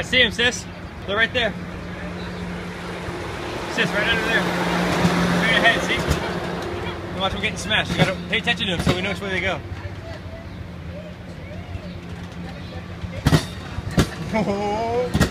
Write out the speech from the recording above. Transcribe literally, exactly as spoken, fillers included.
I see him, sis. They're right there. Sis, right under there. Straight ahead, see? And watch them getting smashed. You gotta pay attention to them so we know which way they go. Oh.